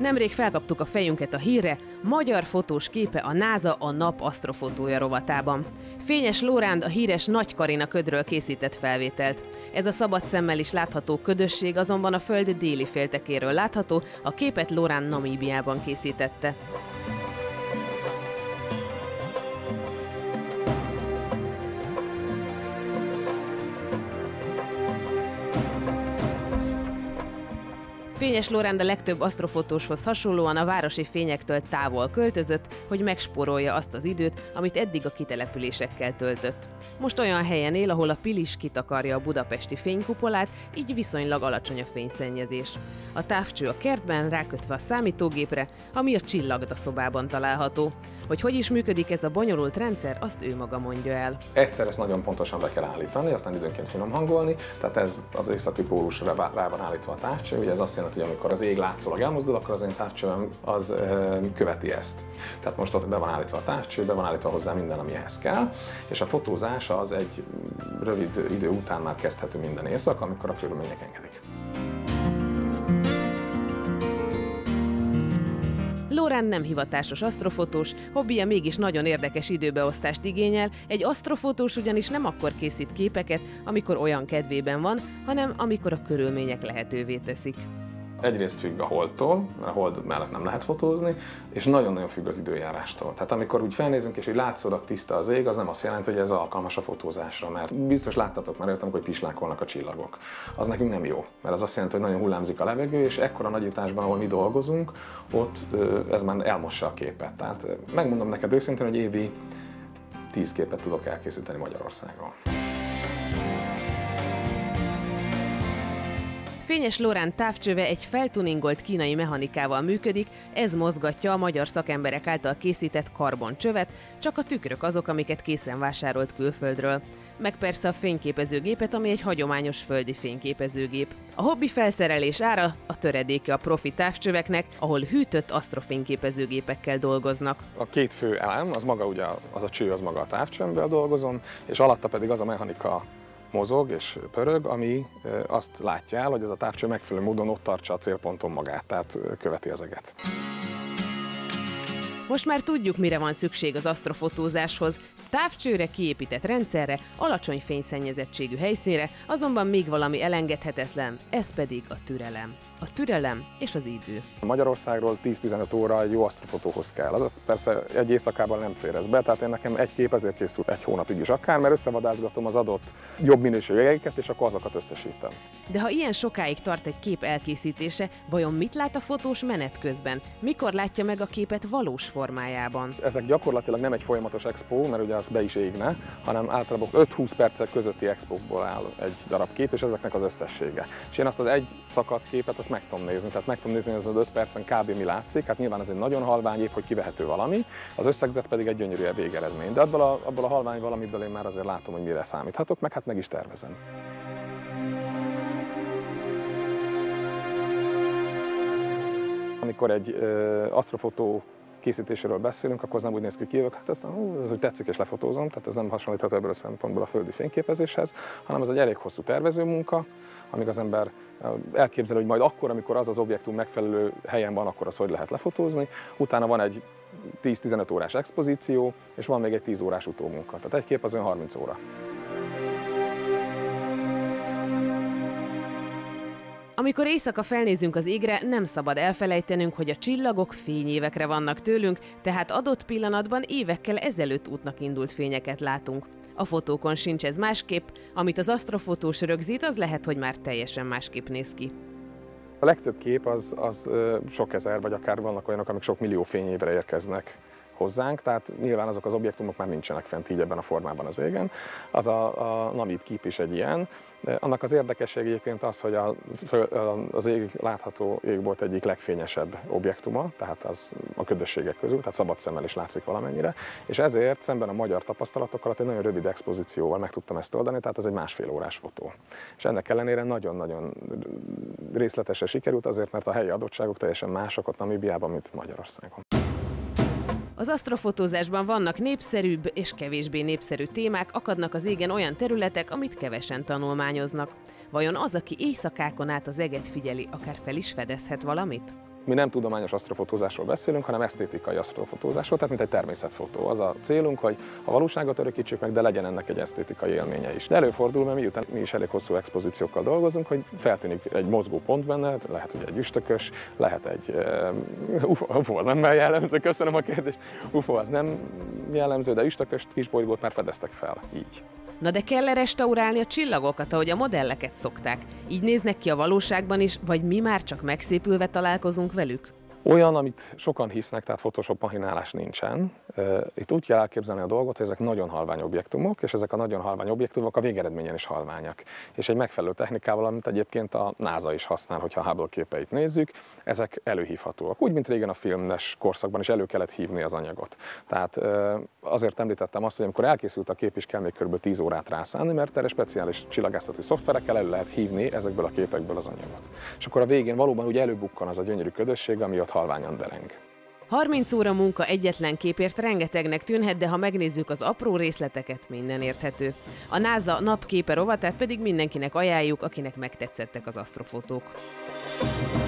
Nemrég felkaptuk a fejünket a hírre, magyar fotós képe a NASA a nap asztrofotója rovatában. Fényes Lóránd a híres Nagy Karina ködről készített felvételt. Ez a szabad szemmel is látható ködösség azonban a Föld déli féltekéről látható, a képet Lóránd Namíbiában készítette. Fényes Lóránd a legtöbb asztrofotóshoz hasonlóan a városi fényektől távol költözött, hogy megspórolja azt az időt, amit eddig a kitelepülésekkel töltött. Most olyan helyen él, ahol a Pilis kitakarja a budapesti fénykupolát, így viszonylag alacsony a fényszennyezés. A távcső a kertben rákötve a számítógépre, ami a csillagdaszobában található. Hogy is működik ez a bonyolult rendszer, azt ő maga mondja el. Egyszer ezt nagyon pontosan be kell állítani, aztán időnként finom hangolni, tehát ez az északi pólusra rá van állítva a távcső, ugye ez azt jelenti, hogy amikor az ég látszólag elmozdul, akkor az én távcsőm az követi ezt. Tehát most ott be van állítva a távcső, be van állítva hozzá minden, ami ehhez kell, és a fotózás az egy rövid idő után már kezdhető minden éjszaka, amikor a körülmények engedik. Lóránd nem hivatásos asztrofotós, hobbija mégis nagyon érdekes időbeosztást igényel, egy asztrofotós ugyanis nem akkor készít képeket, amikor olyan kedvében van, hanem amikor a körülmények lehetővé teszik. Egyrészt függ a holdtól, mert a hold mellett nem lehet fotózni, és nagyon-nagyon függ az időjárástól. Tehát amikor úgy felnézünk és úgy látszólag tiszta az ég, az nem azt jelenti, hogy ez alkalmas a fotózásra, mert biztos láttatok már olyat, amikor pislákolnak a csillagok. Az nekünk nem jó, mert az azt jelenti, hogy nagyon hullámzik a levegő, és ekkora nagyításban, ahol mi dolgozunk, ott ez már elmossa a képet. Tehát megmondom neked őszintén, hogy évi 10 képet tudok elkészíteni Magyarországról. Fényes Lóránd távcsöve egy feltuningolt kínai mechanikával működik, ez mozgatja a magyar szakemberek által készített karboncsövet, csak a tükrök azok, amiket készen vásárolt külföldről. Meg persze a fényképezőgépet, ami egy hagyományos földi fényképezőgép. A hobbi felszerelés ára a töredéke a profi távcsöveknek, ahol hűtött asztrofényképezőgépekkel dolgoznak. A két fő elem, az maga ugye az a cső, az maga a távcső, amivel dolgozom, és alatta pedig az a mechanika mozog és pörög, ami azt látja el, hogy ez a távcső megfelelő módon ott tartsa a célponton magát, tehát követi az eget. Most már tudjuk, mire van szükség az asztrofotózáshoz. Távcsőre, kiépített rendszerre, alacsony fényszennyezettségű helyszínre, azonban még valami elengedhetetlen, ez pedig a türelem. A türelem és az idő. Magyarországról 10-15 óra egy jó asztrofotóhoz kell. Azaz persze egy éjszakában nem fér ez be, tehát én nekem egy kép ezért készül egy hónapig is akár, mert összevadászgatom az adott jobb minőségű jegyeket, és akkor azokat összesítem. De ha ilyen sokáig tart egy kép elkészítése, vajon mit lát a fotós menet közben? Mikor látja meg a képet valós formájában? Ezek gyakorlatilag nem egy folyamatos expó, mert ugye az be is égne, hanem általában 5-20 percek közötti expókból áll egy darab kép, és ezeknek az összessége. És én azt az egy szakaszképet azt meg tudom nézni, tehát meg tudom nézni, hogy az 5 percen kb. Mi látszik, hát nyilván ez egy nagyon halvány épp, hogy kivehető valami, az összegzet pedig egy gyönyörű végeredmény. De abból a halvány valamiből én már azért látom, hogy mire számíthatok, meg hát meg is tervezem. Amikor egy asztrofotó készítéséről beszélünk, akkor az nem úgy néz ki, hogy kijövök, hát ez úgy tetszik és lefotózom, tehát ez nem hasonlítható ebből a szempontból a földi fényképezéshez, hanem ez egy elég hosszú tervezőmunka, amíg az ember elképzel, hogy majd akkor, amikor az az objektum megfelelő helyen van, akkor az hogy lehet lefotózni. Utána van egy 10-15 órás expozíció, és van még egy 10 órás utómunka. Tehát egy kép az olyan 30 óra. Amikor éjszaka felnézünk az égre, nem szabad elfelejtenünk, hogy a csillagok fényévekre vannak tőlünk, tehát adott pillanatban évekkel ezelőtt útnak indult fényeket látunk. A fotókon sincs ez másképp, amit az asztrofotós rögzít, az lehet, hogy már teljesen másképp néz ki. A legtöbb kép az sok ezer, vagy akár vannak olyanok, amik sok millió fényévre érkeznek hozzánk, tehát nyilván azok az objektumok már nincsenek fent így ebben a formában az égen. Az a Namib kép is egy ilyen. Annak az érdekesség egyébként az, hogy az ég látható égbolt egyik legfényesebb objektuma, tehát az a ködösségek közül, tehát szabad szemmel is látszik valamennyire, és ezért szemben a magyar tapasztalatokkal egy nagyon rövid expozícióval meg tudtam ezt oldani, tehát az egy 1,5 órás fotó. És ennek ellenére nagyon-nagyon részletesen sikerült, azért mert a helyi adottságok teljesen mások ott Namíbiában, mint Magyarországon. Az asztrofotózásban vannak népszerűbb és kevésbé népszerű témák, akadnak az égen olyan területek, amit kevesen tanulmányoznak. Vajon az, aki éjszakákon át az eget figyeli, akár fel is fedezhet valamit? mi nem tudományos asztrofotózásról beszélünk, hanem esztétikai asztrofotózásról, tehát mint egy természetfotó. Az a célunk, hogy a valóságot örökítsük meg, de legyen ennek egy esztétikai élménye is. De előfordul, mert miután mi is elég hosszú expozíciókkal dolgozunk, hogy feltűnik egy mozgó pont benne, lehet ugye egy üstökös, lehet egy UFO, az nem jellemző, köszönöm a kérdést, UFO az nem jellemző, de üstökös kisbolygót már fedeztek fel, így. Na de kell-e restaurálni a csillagokat, ahogy a modelleket szokták? Így néznek ki a valóságban is, vagy mi már csak megszépülve találkozunk velük? Olyan, amit sokan hisznek, tehát Photoshop mahinálás nincsen. Itt úgy kell elképzelni a dolgot, hogy ezek nagyon halvány objektumok, és ezek a nagyon halvány objektumok a végeredményen is halványak. És egy megfelelő technikával, amit egyébként a NASA is használ, hogyha a Hubble képeit nézzük, ezek előhívhatóak. Úgy, mint régen a filmes korszakban is elő kellett hívni az anyagot. Tehát azért említettem azt, hogy amikor elkészült a kép is kell még kb. 10 órát rászánni, mert erre speciális csillagászati szoftverekkel elő lehet hívni ezekből a képekből az anyagot. És akkor a végén valóban úgy előbukkan az a gyönyörű ködösség, ami ott halványan dereng. 30 óra munka egyetlen képért rengetegnek tűnhet, de ha megnézzük az apró részleteket, minden érthető. A NASA napképe rovatát pedig mindenkinek ajánljuk, akinek megtetszettek az asztrofotók.